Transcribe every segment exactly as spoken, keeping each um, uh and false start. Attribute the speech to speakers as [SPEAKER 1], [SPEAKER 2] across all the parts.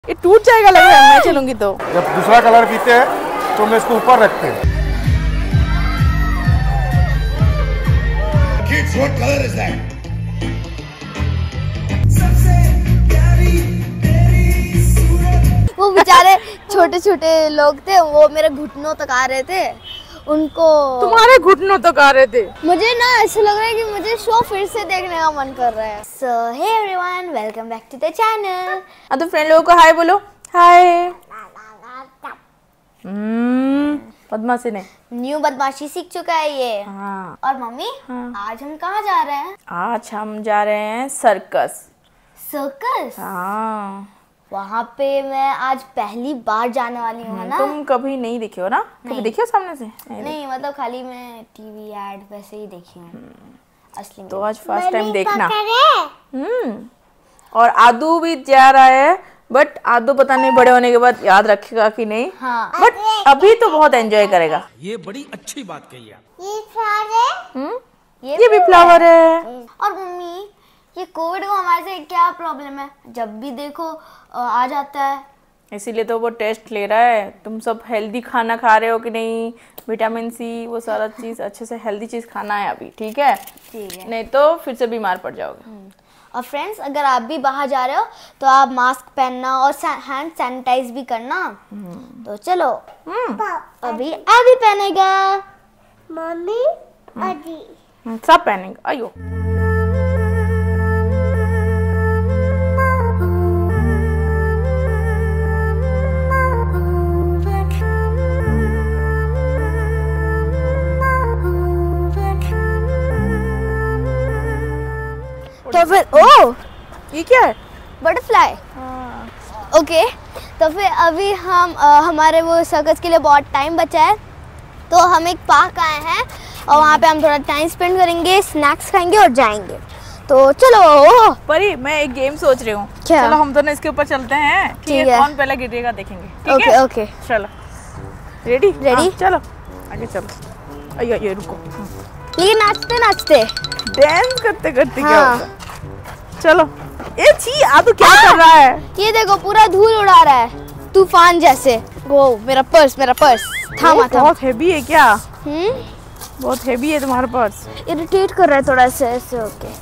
[SPEAKER 1] ये टूट जाएगा लग रहा है मैं चलूंगी तो।
[SPEAKER 2] जब दूसरा कलर पीते हैं तो मैं इसको ऊपर रखते हैं। Kids, what color is that?
[SPEAKER 3] वो बेचारे छोटे छोटे लोग थे, वो मेरे घुटनों तक आ रहे थे, उनको
[SPEAKER 1] तुम्हारे घुटनों तक आ रहे थे।
[SPEAKER 3] मुझे ना ऐसा लग रहा है कि मुझे शो फिर से देखने का मन कर रहा है। So hey everyone, welcome back to the channel.
[SPEAKER 1] अब तो फ्रेंड लोगों को हाय बोलो। हाय। हम्म बदमाशी ने
[SPEAKER 3] न्यू बदमाशी सीख चुका है ये।
[SPEAKER 1] हाँ।
[SPEAKER 3] और मम्मी हाँ। आज हम कहाँ जा रहे हैं?
[SPEAKER 1] आज हम जा रहे हैं सर्कस।
[SPEAKER 3] सर्कस?
[SPEAKER 1] हाँ।
[SPEAKER 3] वहाँ पे मैं आज पहली बार जाने वाली हूँ ना।
[SPEAKER 1] तुम कभी नहीं देखे हो ना? कभी देखे हो सामने से?
[SPEAKER 3] नहीं, नहीं मतलब खाली मैं टीवी एड वैसे ही देखी हूँ असली में।
[SPEAKER 1] तो आज फर्स्ट टाइम देखना। हम्म और आदू भी जा रहा है, बट आदू पता नहीं बड़े होने के बाद याद रखेगा कि नहीं।
[SPEAKER 3] हाँ।
[SPEAKER 1] बट अभी तो बहुत एंजॉय करेगा।
[SPEAKER 4] ये बड़ी अच्छी बात कही है।
[SPEAKER 3] ये फ्लावर है।
[SPEAKER 1] हम्म ये, ये भी फ्लावर है।
[SPEAKER 3] और मम्मी ये कोविड को हमारे से क्या प्रॉब्लम है? जब भी देखो आ जाता है।
[SPEAKER 1] इसीलिए तो वो टेस्ट ले रहा है। तुम सब हेल्दी खाना खा रहे हो कि नहीं, विटामिन सी वो सारा चीज अच्छे से हेल्दी चीज खाना है अभी, ठीक है?
[SPEAKER 3] ठीक है,
[SPEAKER 1] नहीं तो फिर से बीमार पड़ जाओगे।
[SPEAKER 3] और फ्रेंड्स, अगर आप भी बाहर जा रहे हो तो आप मास्क पहनना और हैंड सैनिटाइज भी करना। तो चलो अभी अभी पहनेगा मम्मी, अभी
[SPEAKER 1] सब पहनेंगे। आयो
[SPEAKER 3] तो फिर ओ
[SPEAKER 1] ये क्या है?
[SPEAKER 3] बटरफ्लाई। ओके तो फिर अभी हम आ, हमारे वो सर्कस के लिए बहुत टाइम बचा है, तो हम एक पार्क आए हैं और वहाँ पे हम थोड़ा टाइम स्पेंड करेंगे, स्नैक्स खाएंगे और जाएंगे। तो चलो।
[SPEAKER 1] परी मैं एक गेम सोच रही हूँ।
[SPEAKER 3] क्या?
[SPEAKER 1] चलो हम दोनों इसके ऊपर चलते हैं, ठीक है? कौन पहले गिरेगा देखेंगे, ठीक
[SPEAKER 3] ओके,
[SPEAKER 1] है?
[SPEAKER 3] ओके
[SPEAKER 1] चलो रेडी
[SPEAKER 3] रेडी
[SPEAKER 1] चलो आगे चलो। अयो ये रुको,
[SPEAKER 3] ये नाचते नाचते
[SPEAKER 1] डांस करते करते क्या
[SPEAKER 3] हाँ।
[SPEAKER 1] होगा? चलो। ए छी आदू क्या कर रहा है?
[SPEAKER 3] ये देखो पूरा धूल उड़ा रहा है तूफान जैसे। वो मेरा पर्स मेरा पर्स थामा था।
[SPEAKER 1] बहुत हेवी है क्या?
[SPEAKER 3] हम्म
[SPEAKER 1] बहुत हेवी है तुम्हारा पर्स।
[SPEAKER 3] इरिटेट कर रहा है थोड़ा सा ऐसे। ओके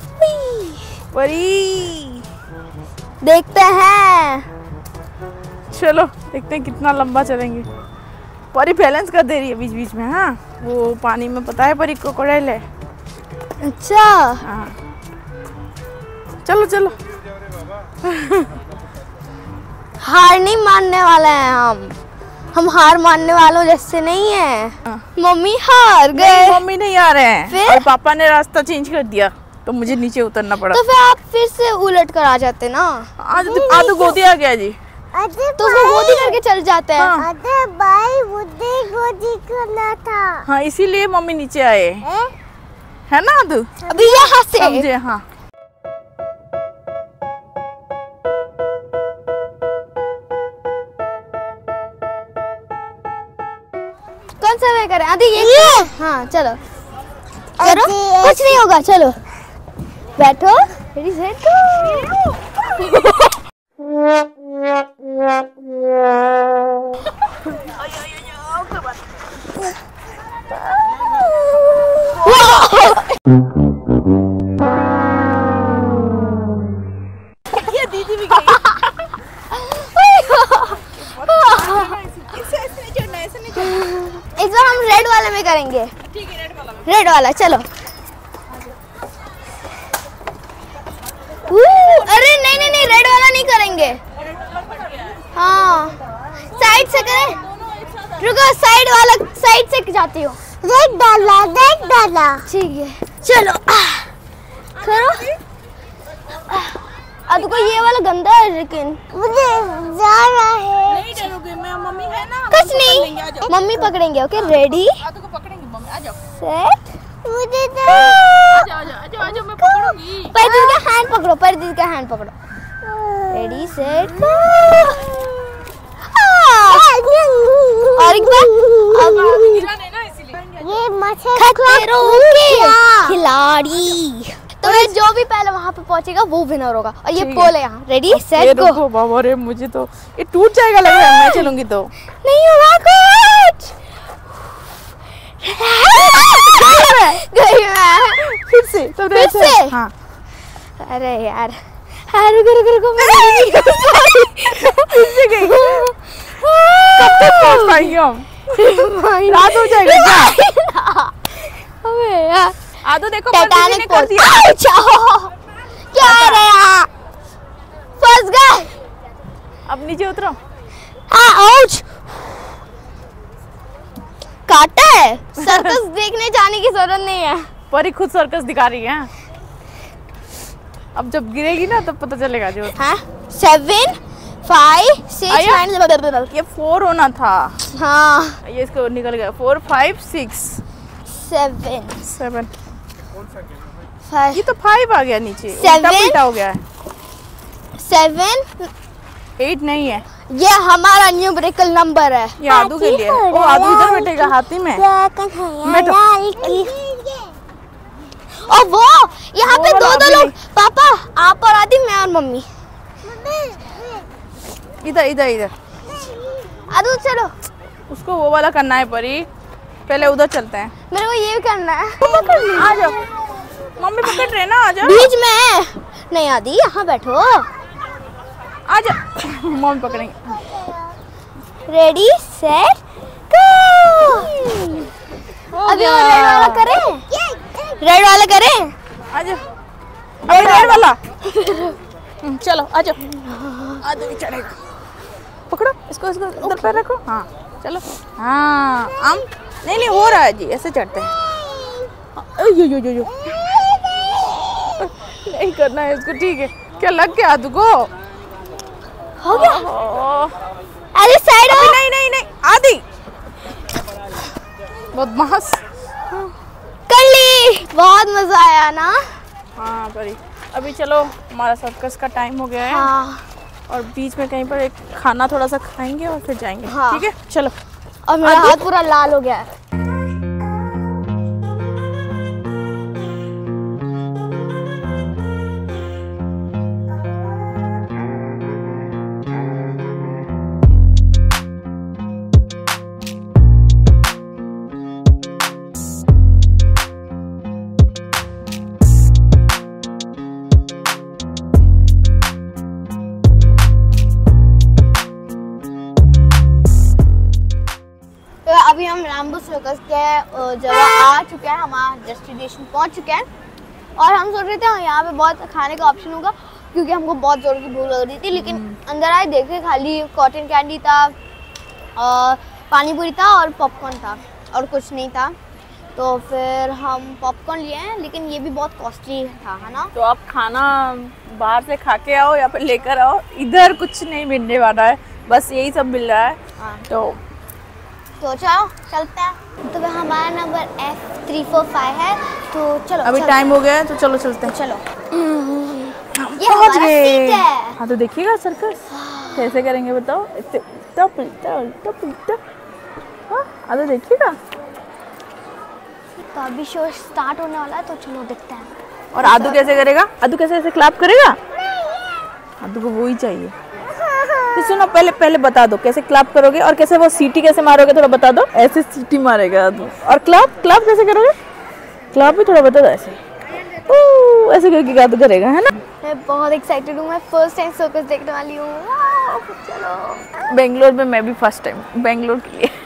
[SPEAKER 1] परी
[SPEAKER 3] देखते हैं।
[SPEAKER 1] चलो देखते हैं कितना लंबा चलेंगे। परी बैलेंस कर दे रही है बीच बीच में। हाँ वो पानी में पता है परी क्रोकोडाइल है।
[SPEAKER 3] अच्छा
[SPEAKER 1] हाँ चलो चलो।
[SPEAKER 3] हार नहीं मानने वाले हैं हम हम हार मानने वालों जैसे नहीं है।
[SPEAKER 1] हाँ।
[SPEAKER 3] मम्मी हार गए।
[SPEAKER 1] मम्मी नहीं आ रहे हैं
[SPEAKER 3] फिर?
[SPEAKER 1] और पापा ने रास्ता चेंज कर दिया तो मुझे नीचे उतरना पड़ा।
[SPEAKER 3] तो फिर आप फिर से उलट कर आ जाते ना।
[SPEAKER 1] आज आदू गोदी आ गया जी।
[SPEAKER 3] तो वो गोदी करके चल जाते हैं।
[SPEAKER 1] हाँ।
[SPEAKER 3] अरे भाई मुझे गोदी करना था।
[SPEAKER 1] हाँ इसीलिए मम्मी नीचे आए
[SPEAKER 3] ए?
[SPEAKER 1] है ना आदू?
[SPEAKER 3] अभी यहाँ से
[SPEAKER 1] समझे? हाँ
[SPEAKER 3] कौन सा वे करें? आदि ये, ये? हाँ चलो करो, कुछ नहीं होगा। चलो बैठो, रेडी सेट गो।
[SPEAKER 1] ये दीदी भी गई।
[SPEAKER 3] इस बार हम रेड वाले में करेंगे।
[SPEAKER 1] ठीक है रेड वाला में।
[SPEAKER 3] रेड वाला चलो। अरे नहीं नहीं नहीं रेड वाला नहीं करेंगे। हाँ साइड से करें। रुको साइड वाला, साइड से जाती हो। रेड डाला रेड डाला ठीक है चलो करो। अब को ये वाला गंदा है लेकिन मुझे जा रहा है।
[SPEAKER 1] नहीं डरोगे, मैं मम्मी है ना।
[SPEAKER 3] कुछ नहीं, मम्मी पकड़ेंगे। ओके रेडी
[SPEAKER 1] आदू को पकड़ेंगे मम्मी। आ जाओ
[SPEAKER 3] सेट। मुझे तो
[SPEAKER 1] आ जाओ आ जाओ आ जाओ मैं पकड़ूंगी।
[SPEAKER 3] परदीप का हैंड पकड़ो, परदीप का हैंड पकड़ो। रेडी सेट और एक बार। अब
[SPEAKER 1] गिरा नहीं ना इसीलिए।
[SPEAKER 3] ये मछली खतरों के खिलाड़ी। तो मैं जो भी पहले वहाँ पे पहुंचेगा वो विनर होगा। और ये
[SPEAKER 1] ठीक
[SPEAKER 3] पोल है यहाँ। रेडी
[SPEAKER 1] ये
[SPEAKER 3] सेट गो।
[SPEAKER 1] देखो बाबा रे, मुझे तो ये टूट जाएगा लग रहा है मैं चलूंगी तो।
[SPEAKER 3] नहीं होगा कुछ। गई मैं।
[SPEAKER 1] फिर से तो
[SPEAKER 3] फिर से?
[SPEAKER 1] हाँ
[SPEAKER 3] अरे यार हाँ रुको रुको रुको मैं
[SPEAKER 1] फिर से गई। कब तक पहुंच पाएंगे हम? रात हो जाएगा क्या?
[SPEAKER 3] अबे यार
[SPEAKER 1] आदो देखो बंदी ने
[SPEAKER 3] टाइटैनिक
[SPEAKER 1] कर
[SPEAKER 3] पोल।
[SPEAKER 1] दिया।
[SPEAKER 3] अच्छा क्या रे यार फंस गए।
[SPEAKER 1] अब नीचे उतरो।
[SPEAKER 3] आउच काटा है। सर्कस देखने जाने की जरूरत नहीं है।
[SPEAKER 1] परी खुद सर्कस दिखा रही है। अब जब गिरेगी ना तब पता चलेगा जो।
[SPEAKER 3] हाँ सेवन फाइव सिक्स
[SPEAKER 1] आया?
[SPEAKER 3] नाइन।
[SPEAKER 1] ये फोर होना था।
[SPEAKER 3] हाँ
[SPEAKER 1] ये इसको निकल गया। Four five six
[SPEAKER 3] seven
[SPEAKER 1] seven.
[SPEAKER 3] Five
[SPEAKER 1] ये तो फाइव आ गया नीचे।
[SPEAKER 3] Seven?
[SPEAKER 1] उल्टा पुल्टा हो गया है।
[SPEAKER 3] सेवन।
[SPEAKER 1] एट नहीं है।
[SPEAKER 3] ये हमारा न्यूमेरिकल नंबर है।
[SPEAKER 1] ये आदू के लिए है। ओ आदू इधर बैठेगा हाथी में। बैठो।
[SPEAKER 3] और वो यहाँ पे
[SPEAKER 1] वो
[SPEAKER 3] दो
[SPEAKER 1] वाला
[SPEAKER 3] दो
[SPEAKER 1] अभी
[SPEAKER 3] लोग। पापा आप और आदि मैं और मम्मी।
[SPEAKER 1] इधर इधर इधर
[SPEAKER 3] आदू चलो।
[SPEAKER 1] उसको वो वाला करना है परी। पहले उधर चलते हैं।
[SPEAKER 3] मेरे को ये भी करना है।
[SPEAKER 1] आ जाओ मम्मी पकड़ रहे ना। आ जाओ
[SPEAKER 3] बीच में नहीं आदि यहाँ बैठो।
[SPEAKER 1] आ जाओ मम्मी पकड़ेंगे।
[SPEAKER 3] Ready set go. अभी और रेड वाला करें। रेड वाला करें।
[SPEAKER 1] आ जाओ अभी रेड वाला। हम्म, चलो आ जाओ। आदू भी चढ़ेगा। पकड़ो इसको इसको इधर पैर रखो। हाँ चलो। हाँ आम नहीं नहीं हो रहा है जी। ऐसे चढ़ते हैं। यो यो यो यो नहीं करना है इसको। ठीक है क्या लग गया आदू को?
[SPEAKER 3] हो गया।
[SPEAKER 1] ओह,
[SPEAKER 3] अरे साइड हो।
[SPEAKER 1] नहीं नहीं नहीं आदि बदमाश।
[SPEAKER 3] कर ली। बहुत मजा आया ना।
[SPEAKER 1] हाँ परी अभी चलो हमारा सर्कस का टाइम हो गया है।
[SPEAKER 3] हाँ
[SPEAKER 1] और बीच में कहीं पर एक खाना थोड़ा सा खाएंगे और फिर जाएंगे।
[SPEAKER 3] हाँ।
[SPEAKER 1] ठीक है चलो।
[SPEAKER 3] और मेरा हाथ पूरा लाल हो गया है। तो अभी हम रैम्बो सर्कस के अ, जगह आ चुके हैं। हमारा डेस्टिनेशन पहुंच चुके हैं। और हम सोच रहे थे यहाँ पे बहुत खाने का ऑप्शन होगा क्योंकि हमको बहुत जोर की भूख लग रही थी। लेकिन अंदर आए देखे खाली कॉटन कैंडी था, अ, पानी पूरी था और पॉपकॉर्न था और कुछ नहीं था। तो फिर हम पॉपकॉर्न लिए हैं लेकिन ये भी बहुत कॉस्टली था, है ना।
[SPEAKER 1] तो आप खाना बाहर से खा के आओ या फिर लेकर आओ। इधर कुछ नहीं मिलने वाला है, बस यही सब मिल रहा है।
[SPEAKER 3] हाँ।
[SPEAKER 1] तो
[SPEAKER 3] तो चलो चलते हैं। तो हमारा number F three four five है। तो चलो
[SPEAKER 1] अभी
[SPEAKER 3] चलते
[SPEAKER 1] टाइम हो गया है तो चलो चलते हैं।
[SPEAKER 3] चलो।
[SPEAKER 1] हम
[SPEAKER 3] ये
[SPEAKER 1] पहुंच
[SPEAKER 3] हमारा
[SPEAKER 1] गए।
[SPEAKER 3] सीट है।
[SPEAKER 1] हाँ तो देखिएगा सर्कस कैसे करेंगे बताओ। इतने उल्टा पुल्टा उल्टा पुल्टा। हाँ हाँ तो देखिएगा।
[SPEAKER 3] तो अभी शो स्टार्ट होने वाला है तो चलो देखते हैं।
[SPEAKER 1] और आदू कैसे करेगा? आदू कैसे ऐसे क्लैप करेगा? आदू को वो ही चाहिए। तो सुनो पहले पहले बता दो कैसे क्लैप करोगे और कैसे वो सीटी कैसे मारोगे थोड़ा बता दो। ऐसे सीटी मारेगा आदू। और क्लैप क्लैप कैसे करोगे? क्लैप भी थोड़ा बता दो। ऐसे ओ ऐसे करके आदू करेगा, है ना।
[SPEAKER 3] मैं बहुत एक्साइटेड हूँ। मैं फर्स्ट टाइम सर्कस देखने वाली हूँ। वाओ, चलो।
[SPEAKER 1] बेंगलोर में मैं भी फर्स्ट टाइम बेंगलोर के लिए।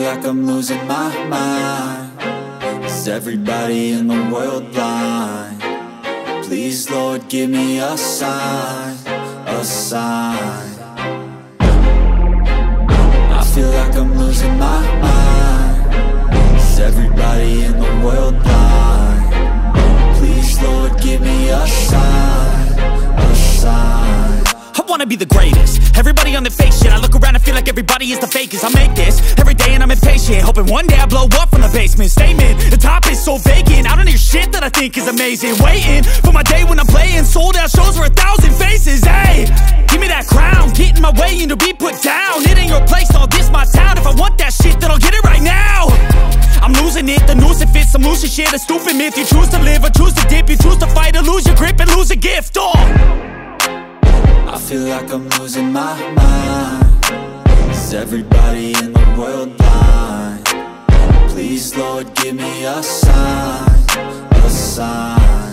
[SPEAKER 5] like I'm losing my mind. Is everybody in the world blind? Please, Lord, give me a sign, a sign. I feel like I'm losing my mind. Is everybody in the world blind? Please, Lord, give me a sign, a sign.
[SPEAKER 6] I wanna be the greatest. Everybody on the fake shit. I look around and feel like everybody is the fakest. I make this every day and I'm impatient, hoping one day I blow up from the basement. Statement, the top is so vacant. I don't hear shit that I think is amazing. Waiting for my day when I'm playing sold out shows for a thousand faces. Hey, give me that crown, get in my way and to be put down. It ain't your place, all this my town. If I want that shit, then I'll get it right now. I'm losing it, the noose it fits. I'm losing shit, a stupid myth. You choose to live or choose to dip. You choose to fight or lose your grip and lose a gift. Oh,
[SPEAKER 5] I feel like I'm losing my mind. Is everybody in the world blind? Please, Lord, give me a sign, a sign.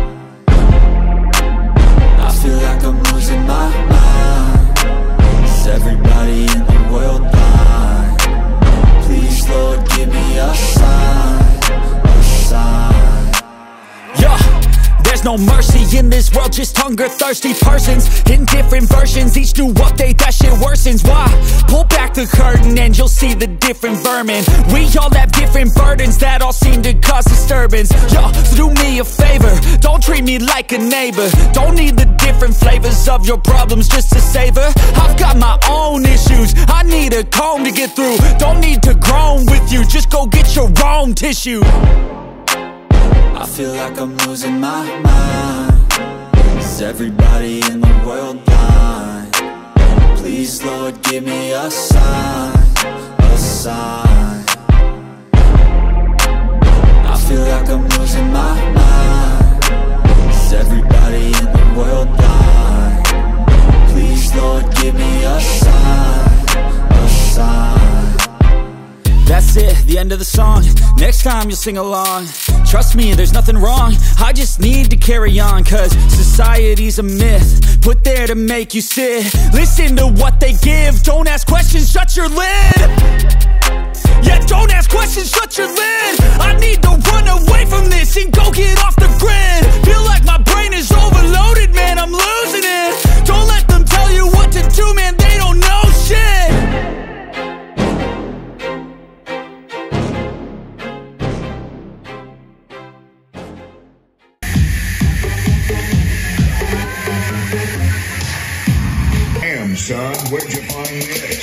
[SPEAKER 5] I feel like I'm losing my mind. Is everybody in the world blind? Please, Lord, give me a sign, a sign.
[SPEAKER 6] yeah. There's no mercy in this world, just hunger-thirsty persons in different versions. Each new update, that shit worsens. Why? Pull back the curtain and you'll see the different vermin. We all have different burdens that all seem to cause disturbance. Yo, so do me a favor, don't treat me like a neighbor. Don't need the different flavors of your problems just to savor. I've got my own issues, I need a comb to get through. Don't need to groan with you, just go get your own tissue.
[SPEAKER 5] I feel like I'm losing my mind. Is everybody in the world blind? Please, Lord, give me a sign, a sign. I feel like I'm losing my mind. Is everybody in the world blind? Please, Lord, give me a sign, a sign.
[SPEAKER 6] That's it, the end of the song. Next time you'll sing along. Trust me, there's nothing wrong. I just need to carry on, cause society's a myth put there to make you sit. Listen to what they give. Don't ask questions, shut your lid. Yeah, don't ask questions, shut your lid. I need to run away from this and go get off the grid. Feel like my brain is overloaded, man, I'm losing it. Don't let them tell you what to do, man, they don't know shit.
[SPEAKER 2] Son, where'd you find this?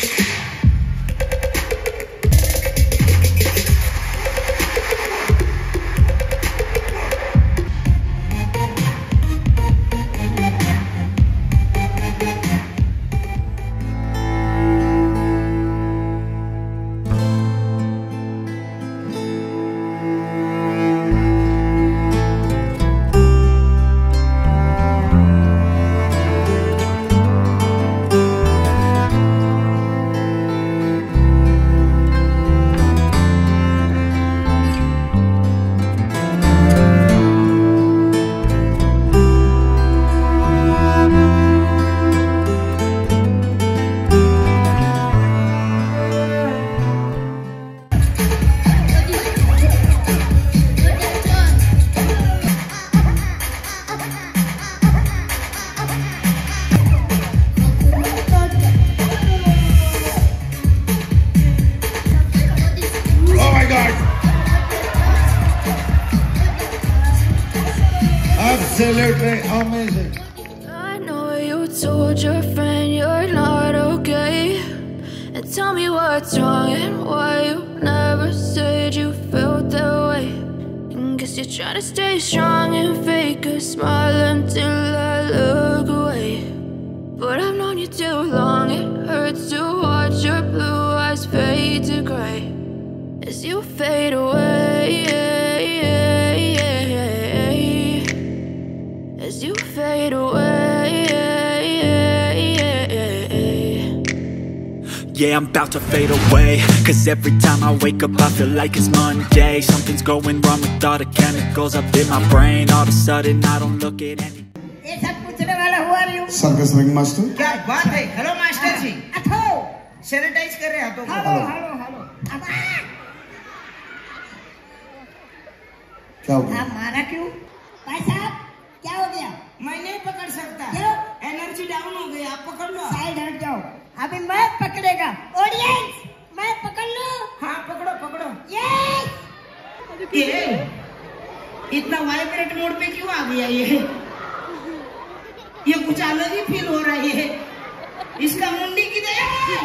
[SPEAKER 7] Absolutely amazing.
[SPEAKER 8] I know you told your friend you're not okay, and tell me what's wrong and why you never said you felt that way. And guess you're trying to stay strong and fake a smile until I look away. But I've known you too long, it hurts to watch your blue eyes fade to gray as you fade away. As you fade away.
[SPEAKER 6] Yeah, I'm about to fade away, cause every time I wake up I feel like it's Monday. Something's going wrong with all the chemicals up in my brain. All of a sudden I don't look at any.
[SPEAKER 7] Circus ring master
[SPEAKER 9] क्या बात है। Hello master जी, sanitise कर रहे हैं तो hello hello hello
[SPEAKER 7] क्या हो गया?
[SPEAKER 9] आप मारा क्यों? भाई साहब क्या हो गया? मैं नहीं पकड़ सकता। क्यों? एनर्जी डाउन हो गई। आप पकड़ लो। साइड हट जाओ। अभी मैं पकड़ेगा। ऑडियंस मैं पकड़ लूं? हाँ पकड़ो पकड़ो। यस। ये इतना वाइब्रेट मोड पे क्यों आ गया ये? ये कुछ अलग ही फील हो रहा है ये। इसका मुंडी किधर है?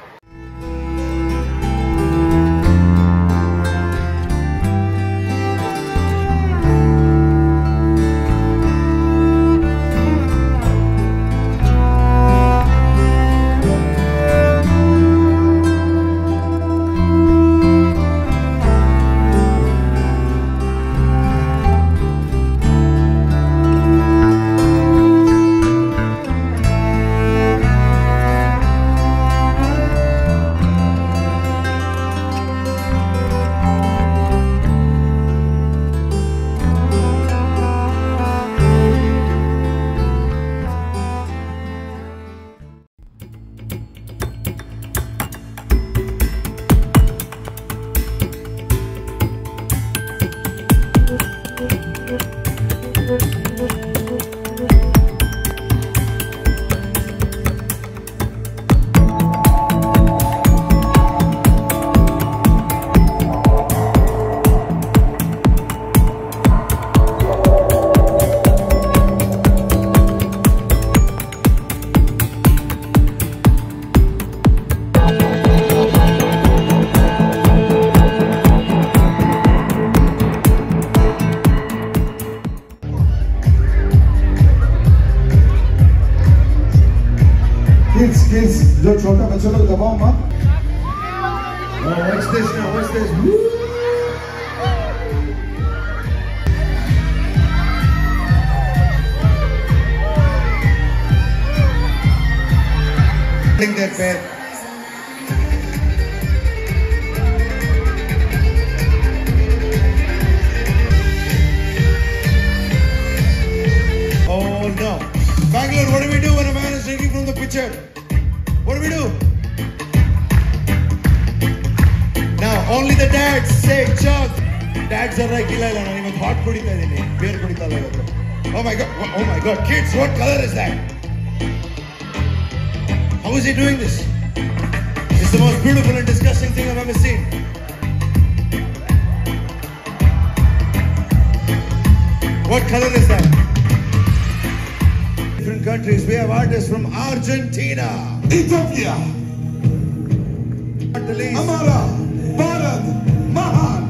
[SPEAKER 7] Kids, kids, जो छोटा बच्चा लोग दबाओ मत। Oh, what's this now? What's this? Woo! Think that bad. Oh no. Bangalore, what do we do when a man is drinking from the pitcher? What do we do? Now, only the dads say chug. Dads are like, "Ila ila nani, hot kudita idini, beer kudita lagata." Oh my god! Oh my god! Kids, what color is that? How is he doing this? It's the most beautiful and disgusting thing I've ever seen. What color is that? Different countries. We have artists from Argentina, Ethiopia, Amara, Bharat, Mahan,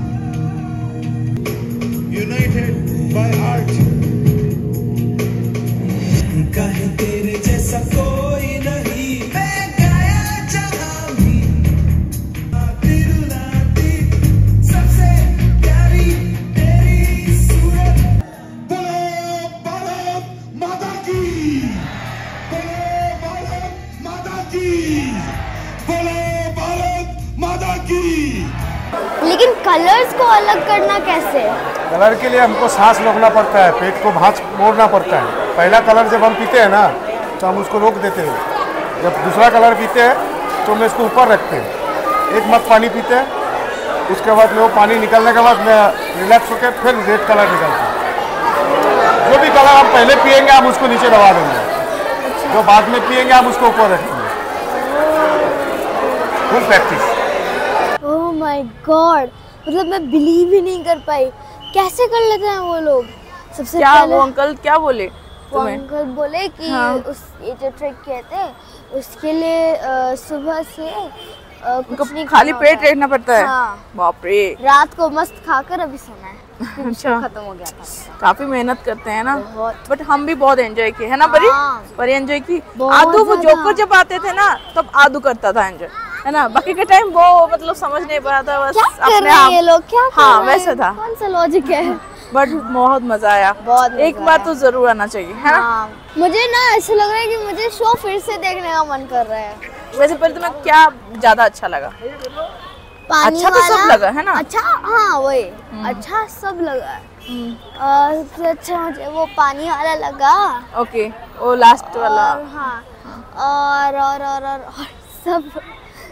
[SPEAKER 7] united by art.
[SPEAKER 10] कहे तेरे जैसा कोई नहीं, मैं गाया जहाँ भी, दिल लाती सबसे प्यारी तेरी सूरत।
[SPEAKER 7] बोलो भारत माता की, बोलो भारत माता की, बोलो भारत माता की।
[SPEAKER 3] लेकिन कलर्स को अलग करना कैसे?
[SPEAKER 11] कलर के लिए हमको सांस रोकना पड़ता है, पेट को भांज मोड़ना पड़ता है। पहला कलर जब हम पीते हैं ना तो हम उसको रोक देते हैं, जब दूसरा कलर पीते हैं तो मैं इसको ऊपर रखते हैं। एक मग पानी पीते हैं, उसके बाद में वो पानी निकलने के बाद मैं रिलैक्स होकर फिर रेड कलर निकलता है। जो भी कलर हम पहले पिएंगे हम उसको नीचे दबा देंगे, जो बाद में पिएंगे हम उसको ऊपर रखेंगे। Full practice.
[SPEAKER 3] Oh my God, मतलब मैं बिलीव ही नहीं कर पाई, कैसे कर लेते हैं वो लोग? सबसे
[SPEAKER 1] क्या
[SPEAKER 3] पहले
[SPEAKER 1] वो अंकल क्या बोले
[SPEAKER 3] वो
[SPEAKER 1] तुम्हें?
[SPEAKER 3] अंकल बोले कि
[SPEAKER 1] हाँ।
[SPEAKER 3] उस ये जो ट्रिक कहते हैं उसके लिए अ, सुबह से अ, कुछ नहीं
[SPEAKER 1] खाली
[SPEAKER 3] खाना
[SPEAKER 1] पेट
[SPEAKER 3] होता है।
[SPEAKER 1] रहना पड़ता है।
[SPEAKER 3] हाँ।
[SPEAKER 1] बाप रे,
[SPEAKER 3] रात को मस्त खाकर अभी सोना है।
[SPEAKER 1] अच्छा,
[SPEAKER 3] खत्म हो गया था।
[SPEAKER 1] काफी मेहनत करते हैं ना,
[SPEAKER 3] बहुत।
[SPEAKER 1] बट हम भी बहुत एंजॉय किए है ना परी?
[SPEAKER 3] हाँ।
[SPEAKER 1] परी एंजॉय की।
[SPEAKER 3] बहुत
[SPEAKER 1] आदू वो
[SPEAKER 3] ज्यादा।
[SPEAKER 1] जोकर जब आते थे ना तब आदू करता था एंजॉय, है ना? बाकी के टाइम वो मतलब समझ नहीं पा था, बस
[SPEAKER 3] क्या कर
[SPEAKER 1] अपने
[SPEAKER 3] रहे हैं
[SPEAKER 1] आप।
[SPEAKER 3] ये लोग? क्या कर
[SPEAKER 1] हाँ,
[SPEAKER 3] रहे हैं?
[SPEAKER 1] वैसा था।
[SPEAKER 3] कौन सा लॉजिक है?
[SPEAKER 1] बट बहुत मजा आया,
[SPEAKER 3] बहुत मजा
[SPEAKER 1] एक बार
[SPEAKER 3] आया।
[SPEAKER 1] तो जरूर आना चाहिए, है ना?
[SPEAKER 3] हाँ। मुझे ना ऐसा लग रहा है कि मुझे शो फिर से देखने का मन कर रहा है।
[SPEAKER 1] वैसे परी तुम्हें क्या ज्यादा अच्छा लगा?
[SPEAKER 3] पानी
[SPEAKER 1] अच्छा तो सब
[SPEAKER 3] वाला-
[SPEAKER 1] लगा, है ना?
[SPEAKER 3] अच्छा, हाँ वही अच्छा सब लगा है। अ, सबसे अच्छा मुझे वो पानी वाला लगा।
[SPEAKER 1] ओके, वो लास्ट वाला।
[SPEAKER 3] और हाँ और और और और, और सब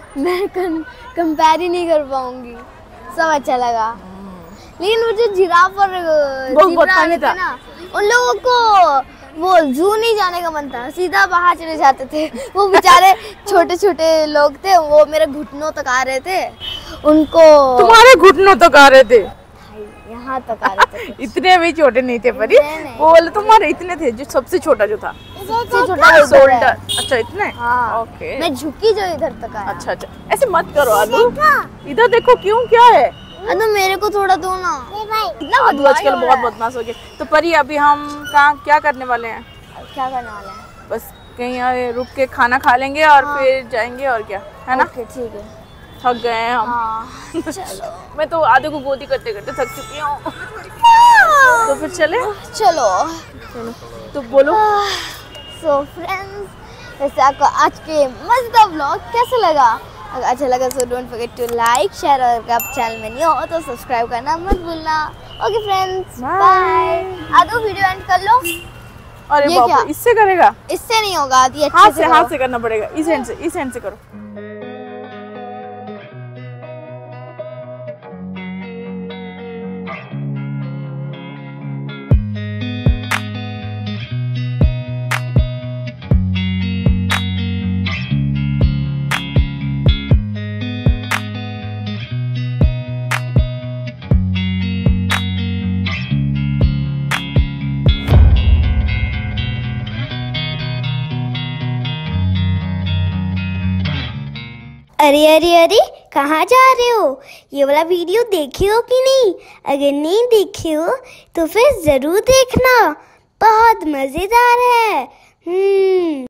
[SPEAKER 3] मैं कंपेयर ही नहीं कर पाऊंगी, सब अच्छा लगा। लेकिन वो जो जिराफ और ज़ीब्रा वाले थे ना, उन लोगों को वो जू नहीं जाने का मन था, सीधा बाहर चले जाते थे। वो बेचारे छोटे छोटे लोग थे, वो मेरे घुटनों तक आ रहे थे, उनको
[SPEAKER 1] तुम्हारे घुटनों तक आ रहे थे,
[SPEAKER 3] यहाँ तक आ रहे थे।
[SPEAKER 1] इतने भी छोटे नहीं थे परी, वो बोले तुम्हारे इतने थे, जो सबसे छोटा जो था
[SPEAKER 3] सबसे छोटा
[SPEAKER 1] शोल्डर। अच्छा इतने,
[SPEAKER 3] हाँ।
[SPEAKER 1] ओके।
[SPEAKER 3] मैं झुकी जो इधर तक आया।
[SPEAKER 1] अच्छा अच्छा, ऐसे मत करो आदू, इधर देखो क्यों, क्या है?
[SPEAKER 3] अरे मेरे को थोड़ा दो ना।
[SPEAKER 1] इतना आदू आजकल बहुत बदमाश हो गया। तो परी अभी हम कहाँ क्या करने वाले हैं?
[SPEAKER 3] क्या करने वाले हैं?
[SPEAKER 1] बस कहीं रुक के खाना खा लेंगे और हाँ। फिर जाएंगे, और क्या है ना?
[SPEAKER 3] ओके ठीक है।
[SPEAKER 1] थक गए हैं हम।
[SPEAKER 3] हाँ, चलो।
[SPEAKER 1] मैं तो आदू को गोदी करते करते थक चुकी हूँ। तो फिर चले?
[SPEAKER 3] चलो
[SPEAKER 1] चलो तो बोलो।
[SPEAKER 3] सो फ्रेंड्स, वैसे आपको आज के मजेदार व्लॉग कैसा लगा? अगर अच्छा लगा तो don't forget to like share, और अगर आप चैनल में नहीं हो तो सब्सक्राइब करना मत भूलना। Okay friends, bye. आदू वीडियो एंड कर लो।
[SPEAKER 1] अरे बाप, इससे करेगा?
[SPEAKER 3] इससे नहीं होगा, ये अच्छे
[SPEAKER 1] हाथ से हाथ से करना पड़ेगा। इस हैंड से, इस हैंड से करो।
[SPEAKER 3] अरे अरे अरे कहाँ जा रहे हो? ये वाला वीडियो देखे हो कि नहीं? अगर नहीं देखे हो तो फिर जरूर देखना, बहुत मजेदार है। हम्म